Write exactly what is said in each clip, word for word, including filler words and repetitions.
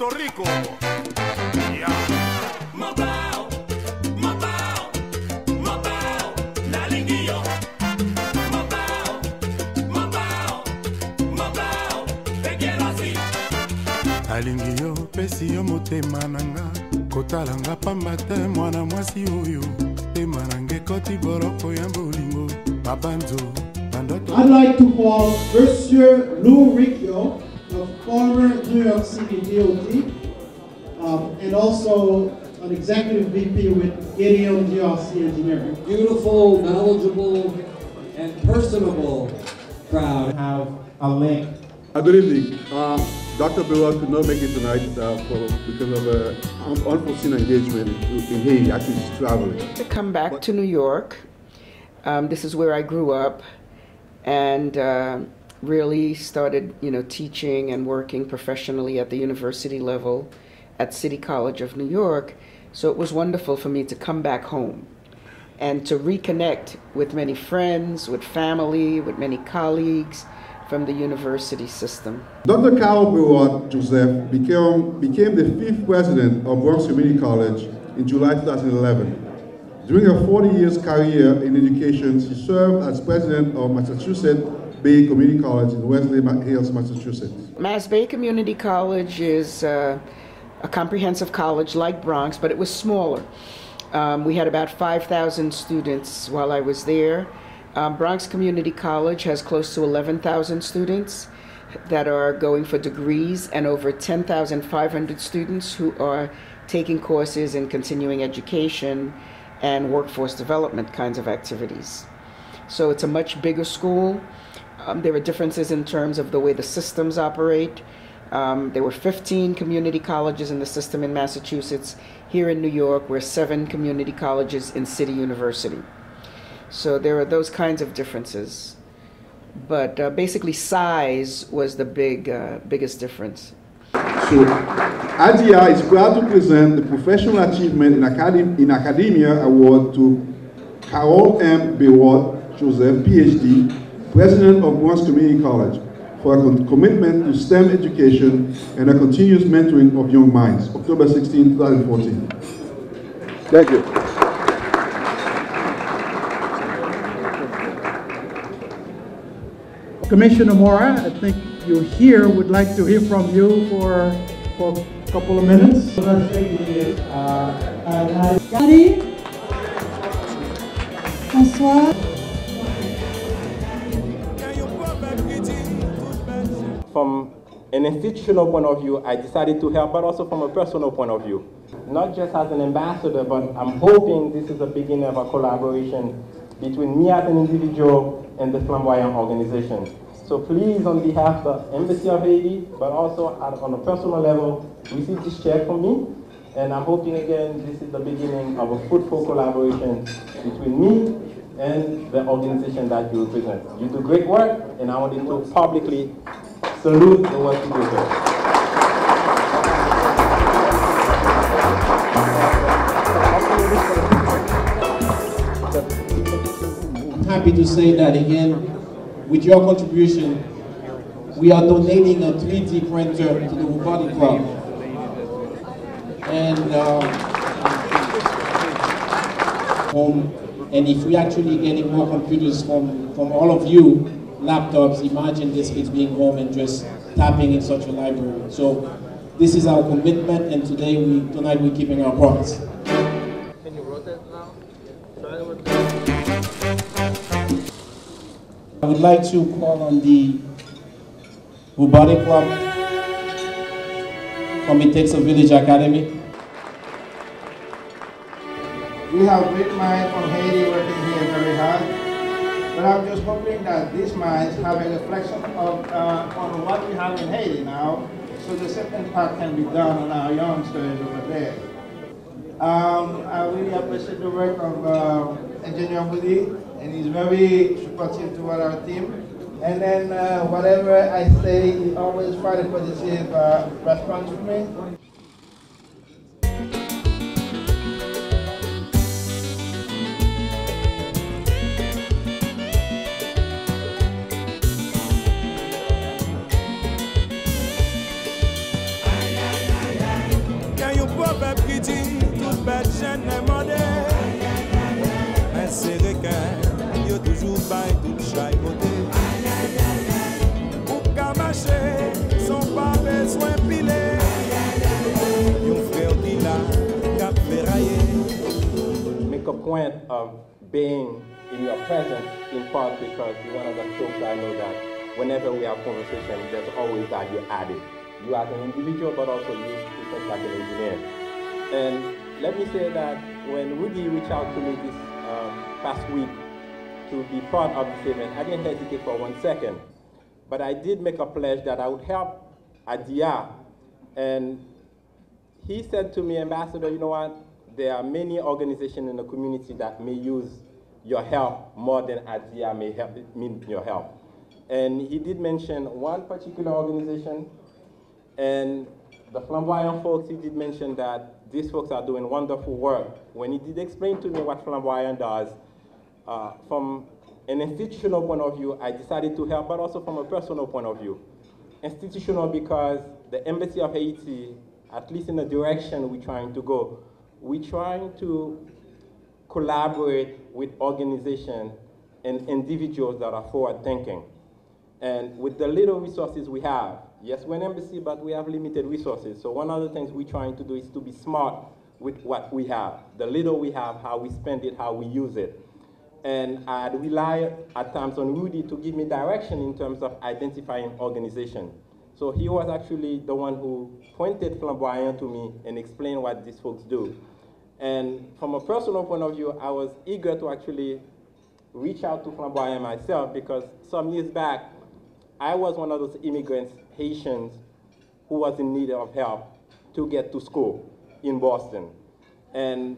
Puerto Rico. Yeah. Mobile, mobile, mobile, la linguillo. Mobile, mobile, mobile, te quiero así. Alingi yo pesi yo motema nanga kotalanga pamba te mwana mwasi oyo tema nange koti boroko ya bolingo babanzo bandoto. I'd like to call Monsieur Lou Riccio, a former New York City D O T, um, and also an executive V P with Gideon G R C Engineering. Beautiful, knowledgeable, and personable crowd. Have a link. Uh, good evening. Uh, Doctor Biwa could not make it tonight uh, for, because of an unforeseen engagement in, in Haiti. Actually, she's traveling. To come back but, to New York, um, this is where I grew up, and uh, really started, you know, teaching and working professionally at the university level at City College of New York. So it was wonderful for me to come back home and to reconnect with many friends, with family, with many colleagues from the university system. Doctor Carol Biwa Joseph became, became the fifth president of Bronx Community College in July two thousand eleven. During her forty years career in education, she served as president of Massachusetts Bay Community College in Wesley Hills, Massachusetts. Mass Bay Community College is uh, a comprehensive college like Bronx, but it was smaller. Um, we had about five thousand students while I was there. Um, Bronx Community College has close to eleven thousand students that are going for degrees and over ten thousand five hundred students who are taking courses in continuing education and workforce development kinds of activities. So it's a much bigger school. Um, there are differences in terms of the way the systems operate. Um, there were fifteen community colleges in the system in Massachusetts. Here in New York, we're seven community colleges in City University. So there are those kinds of differences. But uh, basically size was the big, uh, biggest difference. So A D I is proud to present the Professional Achievement in, Academ in Academia Award to Carol M. Biwa Joseph, P H D, President of Bronx Community College, for a commitment to STEM education and a continuous mentoring of young minds. October sixteenth, twenty fourteen. Thank you. Commissioner Mora, I think you're here. Would like to hear from you for, for a couple of minutes. Gary, François. From an institutional point of view, I decided to help, but also from a personal point of view. Not just as an ambassador, but I'm hoping this is the beginning of a collaboration between me as an individual and the Flamboyant organization. So please, on behalf of the Embassy of Haiti, but also on a personal level, receive this check from me. And I'm hoping, again, this is the beginning of a fruitful collaboration between me and the organization that you represent. You do great work, and I wanted to publicly salute the work you do here. I'm happy to say that again, with your contribution, we are donating a three D printer to the Robotic Club. And uh, home, and if we actually getting more computers from, from all of you, laptops, imagine this kids being home and just tapping in such a library. So this is our commitment, and today we tonight we're keeping our promise. Can you rotate now? I would like to call on the Robotic Club from It Takes a Village Academy. We have great minds from Haiti working here very hard, but I'm just hoping that these minds have a reflection of uh, on what we have in Haiti now, so the same impact can be done on our youngsters over there. Um, I really appreciate the work of uh, Engineer Woody, and he's very supportive toward our team. And then uh, whatever I say, he always fighting for the same uh, response from me. Américains, yo toujours bail tout chai côté. Pour qu'à marcher, sans pas besoin piler. Yon frère qui là, cap ferrailler. Make a point of being in your presence, in part because you're one of the folks I know that whenever we have conversation, there's always value added. You as an individual, but also you as like an engineer. And let me say that when Rudy reached out to me this um, past week to be part of this event, I didn't hesitate for one second. But I did make a pledge that I would help Adia. And he said to me, Ambassador, you know what? There are many organizations in the community that may use your help more than Adia may help, need your help. And he did mention one particular organization, and the Flamboyant folks, he did mention that these folks are doing wonderful work. When he did explain to me what Flamboyant does, uh, from an institutional point of view, I decided to help, but also from a personal point of view. Institutional because the Embassy of Haiti, at least in the direction we're trying to go, we're trying to collaborate with organizations and individuals that are forward thinking. And with the little resources we have, yes, we're an embassy, but we have limited resources. So one of the things we're trying to do is to be smart with what we have. The little we have, how we spend it, how we use it. And I'd rely at times on Rudy to give me direction in terms of identifying organizations. So he was actually the one who pointed Flamboyant to me and explained what these folks do. And from a personal point of view, I was eager to actually reach out to Flamboyant myself because some years back, I was one of those immigrants, Haitians, who was in need of help to get to school in Boston. And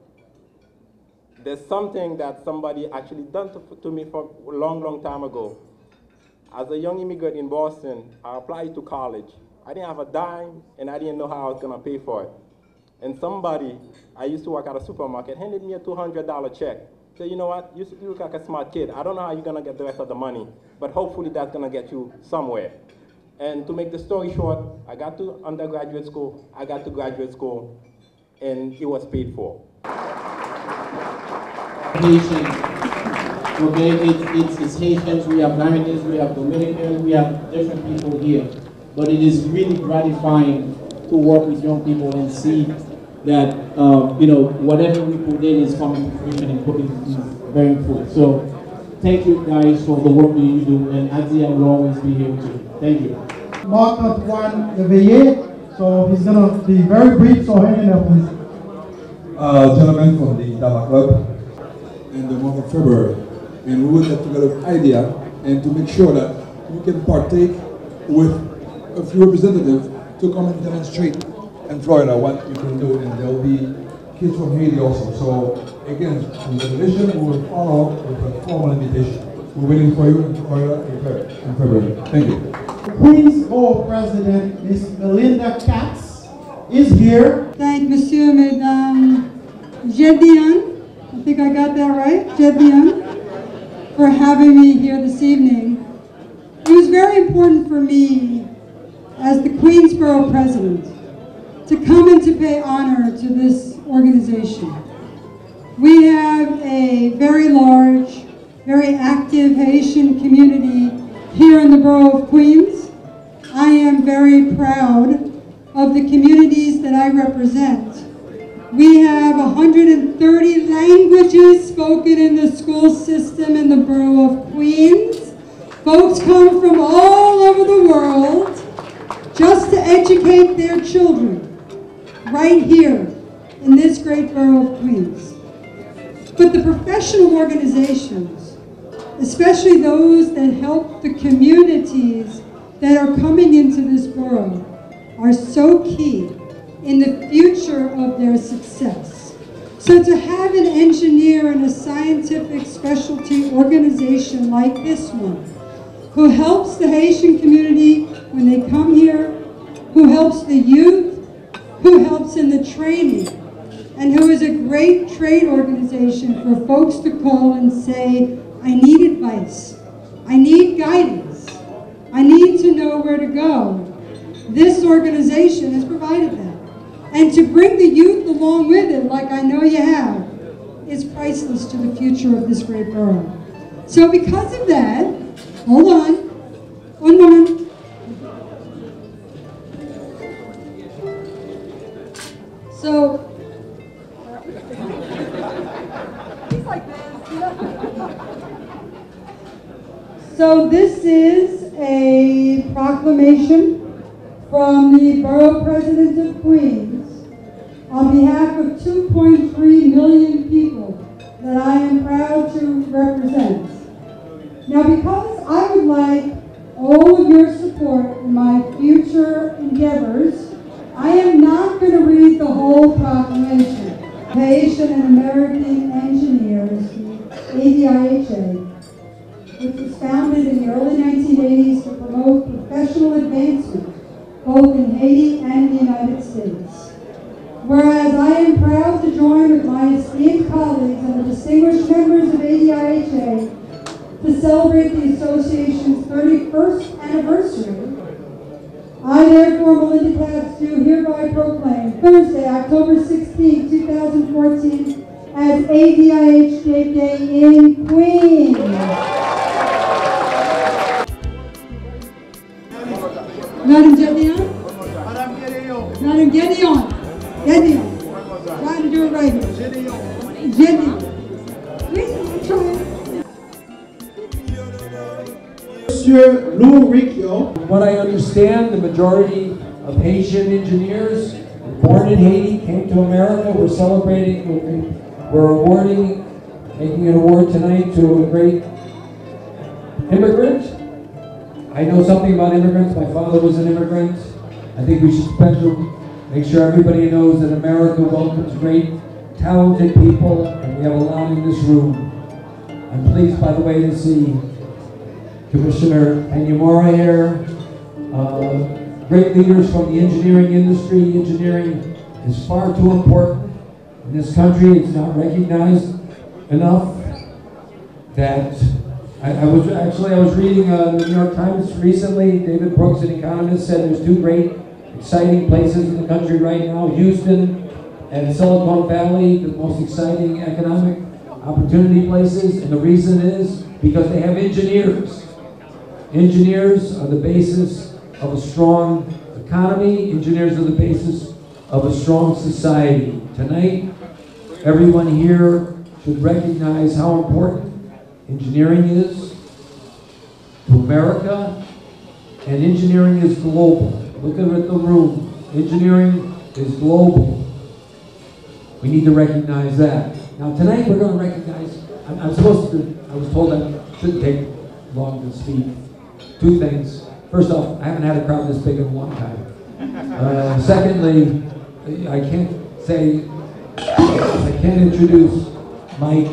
there's something that somebody actually done to, to me for a long, long time ago. As a young immigrant in Boston, I applied to college. I didn't have a dime, and I didn't know how I was gonna pay for it. And somebody, I used to work at a supermarket, handed me a two hundred dollar check. Said, you know what, you, you look like a smart kid. I don't know how you're gonna get the rest of the money, but hopefully that's gonna get you somewhere. And to make the story short, I got to undergraduate school, I got to graduate school, and it was paid for. Haitian, okay, it, it's, it's Haitians, we have Guyanese, we have Dominicans, we have different people here. But it is really gratifying to work with young people and see that, uh, you know, whatever we put in is coming to fruition and putting is bearing fruit. So, thank you guys for the work that you do, and Adia will always be here with you. Thank you. Mark Antoine Leveillé, so he's going to be very brief, so hang in there, please. Uh, gentlemen from the Dama Club, in the month of February, and we will get together with idea and to make sure that you can partake with a few representatives to come and demonstrate in Florida what you can do, and there will be kids from Haiti also. So again, congratulations, we will follow with a formal invitation. We're waiting for you in Florida in February. Thank you. Queen's Board President, Miss Melinda Katz, is here. Thank Monsieur, Mesdames, Jedian, I think I got that right, Jedian, for having me here this evening. It was very important for me as the Queensborough President to come and to pay honor to this organization. We have a very large, very active Haitian community here in the borough of Queens. I am very proud of the communities that I represent. We have one hundred thirty languages spoken in the school system in the borough of Queens. Folks come from all over the world just to educate their children right here in this great borough of Queens. But the professional organizations, especially those that help the communities that are coming into this borough, are so key in the future of their success. So to have an engineer in a scientific specialty organization like this one, who helps the Haitian community when they come here, who helps the youth, who helps in the training, and who is a great trade organization for folks to call and say, I need advice, I need guidance, I need to know where to go. This organization has provided that. And to bring the youth along with it, like I know you have, is priceless to the future of this great borough. So because of that, hold on, one moment. So, he's like this, you know? So this is a proclamation from the Borough President of Queens on behalf of two point three million people that I am proud to represent. Now, because I would like all of your support in my future endeavors, I am not going to read the whole proclamation. Haitian and American Engineers, the A D I H A, which was founded in the early nineteen eighties to promote professional advancement both in Haiti and the United States. Whereas I am proud to join with my esteemed colleagues and the distinguished members of A D I H A to celebrate the association's thirty-first anniversary, I therefore, Melinda Katz, do hereby proclaim Thursday, October sixteenth, two thousand fourteen, as A D I H A Day in Queens. Madame Gédéon? Madame Gédéon. Gédéon. Trying to do it right here. Gédéon. Wait, I'm trying. Monsieur Lou Riccio. What I understand, the majority of Haitian engineers born in Haiti came to America. We're celebrating, we're awarding, making an award tonight to a great immigrant. I know something about immigrants. My father was an immigrant. I think we should spend the, make sure everybody knows that America welcomes great, talented people, and we have a lot in this room. I'm pleased, by the way, to see Commissioner Peñamora here. Uh, great leaders from the engineering industry. Engineering is far too important in this country. It's not recognized enough. That I, I was actually I was reading uh, the New York Times recently. David Brooks, an economist, said there's two great, exciting places in the country right now: Houston and Silicon Valley, the most exciting economic opportunity places. And the reason is because they have engineers. Engineers are the basis of a strong economy. Engineers are the basis of a strong society. Tonight, everyone here should recognize how important engineering is to America, and engineering is global. Look at the room. Engineering is global. We need to recognize that. Now tonight we're going to recognize, I'm, I'm supposed to, I was told I shouldn't take long to speak. Two things. First off, I haven't had a crowd this big in a long time. Uh, secondly, I can't say, I can't introduce Mike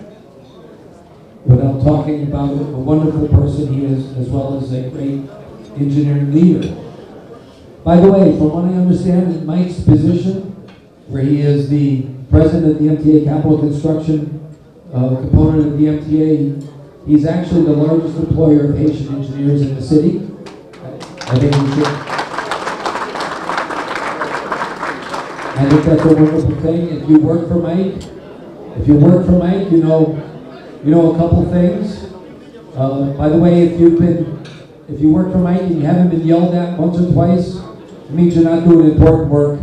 without talking about a wonderful person he is, as well as a great engineering leader. By the way, from what I understand, in Mike's position, where he is the president of the M T A Capital Construction uh, component of the M T A, he's actually the largest employer of Haitian engineers in the city. I think we should. I think that's a wonderful thing. If you work for Mike, if you work for Mike, you know, you know a couple things. Uh, by the way, if you've been, if you work for Mike and you haven't been yelled at once or twice, it means you're not doing important work.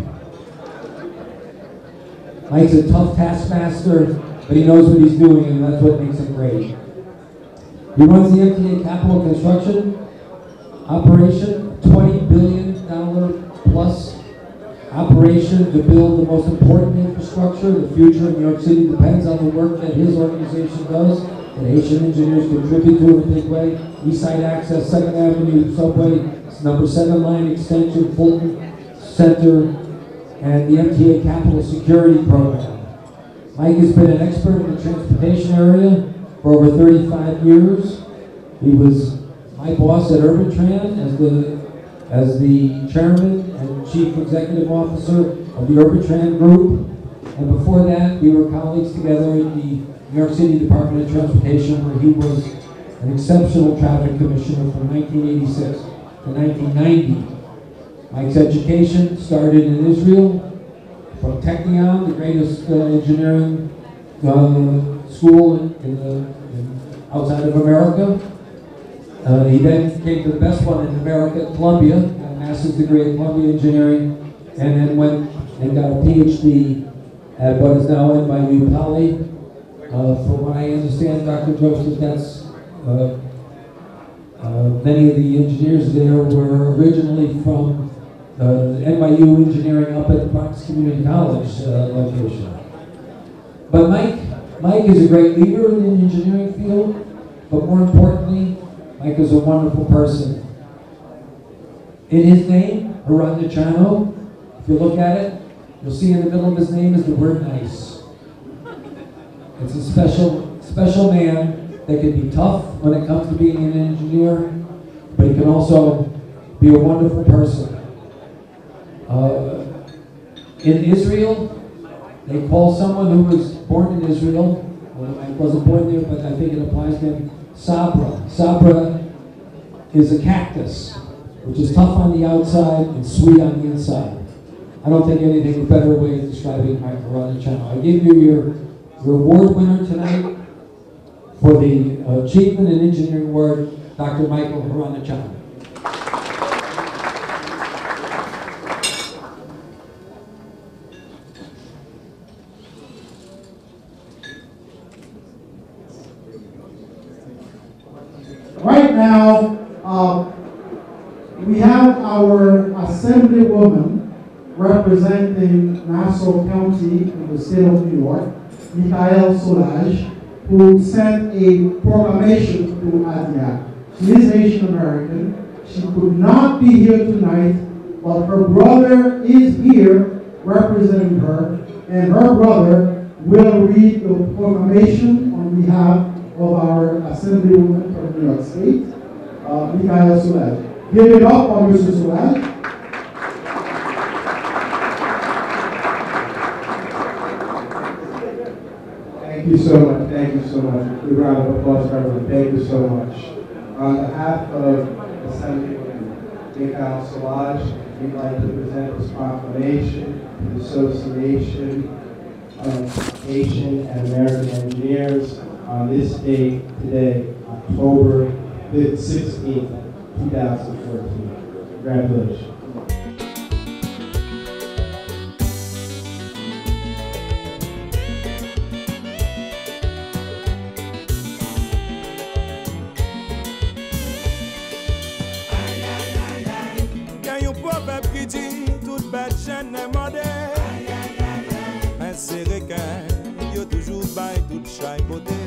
Mike's a tough taskmaster, but he knows what he's doing, and that's what makes him great. He runs the M T A Capital Construction operation, twenty billion dollars plus operation to build the most important infrastructure. The future of New York City depends on the work that his organization does, that Haitian engineers contribute to in a big way. East Side Access, second Avenue subway, number seven line extension, Fulton Center, and the M T A Capital Security Program. Mike has been an expert in the transportation area for over thirty-five years. He was my boss at UrbanTran as the as the chairman and chief executive officer of the UrbanTran group. And before that, we were colleagues together in the New York City Department of Transportation, where he was an exceptional traffic commissioner from nineteen eighty-six to nineteen ninety. Mike's education started in Israel, from Technion, the greatest uh, engineering uh, school in, in the, in, outside of America. Uh, he then came to the best one in America at Columbia, got a master's degree at Columbia Engineering, and then went and got a PhD at what is now N Y U Poly. Uh, from what I understand, Doctor Joseph, that's uh, uh, many of the engineers there were originally from uh, N Y U Engineering up at the Bronx Community College uh, location. But Mike, Mike is a great leader in the engineering field, but more importantly, Mike is a wonderful person. In his name, Haranachano, if you look at it, you'll see in the middle of his name is the word nice. It's a special, special man that can be tough when it comes to being an engineer, but he can also be a wonderful person. Uh, in Israel, they call someone who was born in Israel, well, I wasn't born there, but I think it applies to him, Sabra. Sabra is a cactus, which is tough on the outside and sweet on the inside. I don't think anything a better way of describing Mike Haranachano. I give you your, your award winner tonight for the uh, Achievement in Engineering Award, Doctor Michael Haranachano. Right now, uh, we have our Assemblywoman representing Nassau County in the state of New York, Michael Solage, who sent a proclamation to Adia. She is Haitian American. She could not be here tonight, but her brother is here representing her, and her brother will read the proclamation on behalf of our Assemblywoman from New York State, uh, Michael Solage. Give it up for Mister Solage. Thank you so much. Thank you so much. A good round of applause for everyone. Thank you so much. On behalf of Assemblywoman Michael Solage, we'd like to present this proclamation to the Association of Haitian and American Engineers on this date today, October sixteenth, two thousand fourteen. Congratulations. Toute bête chaîne est modèle. Mais c'est requin, yo toujours bail toute chaille beauté.